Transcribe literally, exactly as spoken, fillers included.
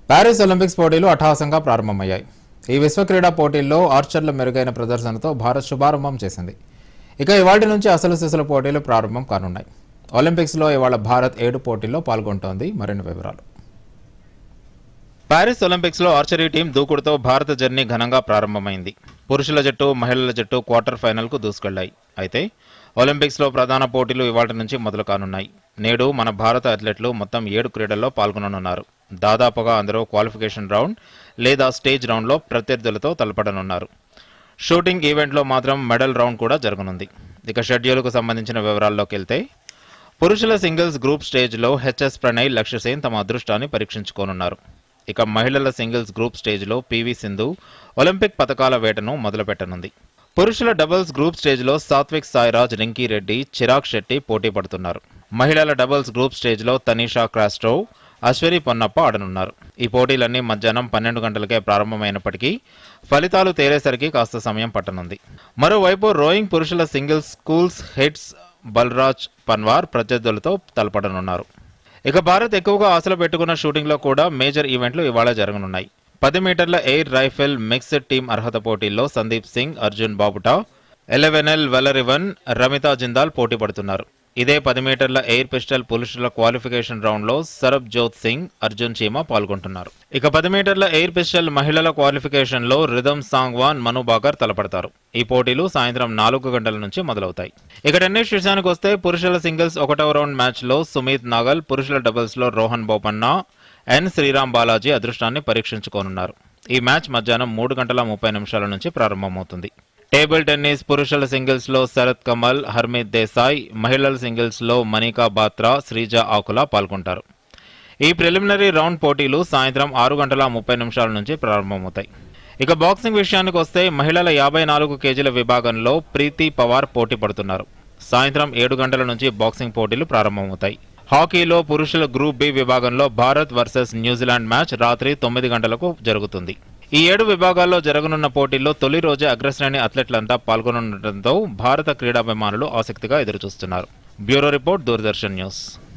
Paris Olympics పోటీలు అట్టహాసంగా ప్రారంభమయ్యాయి. ఈ విశ్వ క్రీడా పోటీల్లో ఆర్చర్ల మెరుగైన ప్రదర్శనతో భారత్ శుభారంభం చేసింది. ఇక ఇవాళ్టి నుంచి అసలు సిసలు పోటీలు ప్రారంభం కానున్నాయి. ఒలింపిక్స్లో ఇవాళ భారత్ ఏడు పోటీల్లో పాల్గొంటోంది. మరిన్ని వివరాలు. ప్యారిస్ ఒలింపిక్స్లో ఆర్చరీ టీం దూకుడుతో భారత జర్నీ ఘనంగా ప్రారంభమైంది. పురుషుల జట్టు, మహిళల జట్టు క్వార్టర్ ఫైనల్కు దూసుకెళ్లాయి. అయితే ఒలింపిక్స్లో ప్రధాన పోటీలు ఇవాళ్టి నుంచి మొదలు కానున్నాయి. నేడు మన భారత అథ్లెట్లు మొత్తం ఏడు క్రీడల్లో పాల్గొననున్నారు. దాదాపుగా అందరూ క్వాలిఫికేషన్ రౌండ్ లేదా స్టేజ్ రౌండ్లో ప్రత్యర్థులతో తలపడనున్నారు. షూటింగ్ ఈవెంట్లో మాత్రం మెడల్ రౌండ్ కూడా జరగనుంది. ఇక షెడ్యూల్కు సంబంధించిన వివరాల్లోకి వెళ్తే పురుషుల సింగిల్స్ గ్రూప్ స్టేజ్లో హెచ్ఎస్ ప్రణయ్, లక్ష్య సేన్ తమ అదృష్టాన్ని పరీక్షించుకోనున్నారు. ఇక మహిళల సింగిల్స్ గ్రూప్ స్టేజ్లో పీవీ సింధు ఒలింపిక్ పతకాల వేటను మొదలుపెట్టనుంది. పురుషుల డబుల్స్ గ్రూప్ స్టేజ్లో సాత్విక్ సాయిరాజ్, రింకీ రెడ్డి, చిరాగ్ శెట్టి పోటీ పడుతున్నారు. మహిళల డబుల్స్ గ్రూప్ స్టేజ్లో తనీషా క్రాస్ట్రోవ్, అశ్వరి పొన్నప్ప ఆడనున్నారు. ఈ పోటీలన్నీ మధ్యాహ్నం పన్నెండు గంటలకే ప్రారంభమైనప్పటికీ ఫలితాలు తేలేసరికి కాస్త సమయం పట్టనుంది. మరోవైపు రోయింగ్ పురుషుల singles sculls heads Balraj Panwar ప్రత్యర్థులతో తలపడనున్నారు. ఇక భారత్ ఎక్కువగా ఆశలు పెట్టుకున్న షూటింగ్లో కూడా మేజర్ ఈవెంట్లు ఇవాళ జరగనున్నాయి. పది మీటర్ల ఎయిర్ రైఫిల్ మిక్స్డ్ టీం అర్హత పోటీల్లో సందీప్ సింగ్, అర్జున్ బాబుటా, ఎలెవెనెల్ వెలరివన్, రమితా జిందాల్ పోటీ పడుతున్నారు. ఇదే పది మీటర్ల ఎయిర్ పిస్టల్ పురుషుల క్వాలిఫికేషన్ రౌండ్లో సరబ్ జోత్ సింగ్, అర్జున్ చీమా పాల్గొంటున్నారు. ఇక పది మీటర్ల ఎయిర్ పిస్టల్ మహిళల క్వాలిఫికేషన్లో రిధమ్ సాంగ్వాన్, మను బాకర్ తలపడతారు. ఈ పోటీలు సాయంత్రం నాలుగు గంటల నుంచి మొదలవుతాయి. ఇక టెన్నిస్ విషయానికి వస్తే పురుషుల సింగిల్స్ ఒకటవ రౌండ్ మ్యాచ్లో సుమిత్ నాగల్, పురుషుల డబుల్స్లో రోహన్ బోపన్నా, ఎన్ శ్రీరామ్ బాలాజీ అదృష్టాన్ని పరీక్షించుకోనున్నారు. ఈ మ్యాచ్ మధ్యాహ్నం మూడు గంటల ముప్పై నిమిషాల నుంచి ప్రారంభమవుతుంది. టేబుల్ టెన్నిస్ పురుషుల సింగిల్స్లో శరత్ కమల్, హర్మిత్ దేశాయ్, మహిళల సింగిల్స్లో మనికా బాత్రా, శ్రీజ ఆకుల పాల్గొంటారు. ఈ ప్రిలిమినరీ రౌండ్ పోటీలు సాయంత్రం ఆరు గంటల ముప్పై నిమిషాల నుంచి ప్రారంభమవుతాయి. ఇక బాక్సింగ్ విషయానికి వస్తే మహిళల యాభై నాలుగు కేజీల విభాగంలో ప్రీతి పవార్ పోటీ పడుతున్నారు. సాయంత్రం ఏడు గంటల నుంచి బాక్సింగ్ పోటీలు ప్రారంభమవుతాయి. హాకీలో పురుషుల గ్రూప్ బి విభాగంలో భారత్ వర్సెస్ న్యూజిలాండ్ మ్యాచ్ రాత్రి తొమ్మిది గంటలకు జరుగుతుంది. ఈ ఏడు విభాగాల్లో జరగనున్న పోటీల్లో తొలి రోజే అగ్రశ్రేణి అథ్లెట్లంతా పాల్గొనడంతో భారత క్రీడాభిమానులు ఆసక్తిగా ఎదురుచూస్తున్నారు. Bureau report, Doordarshan news.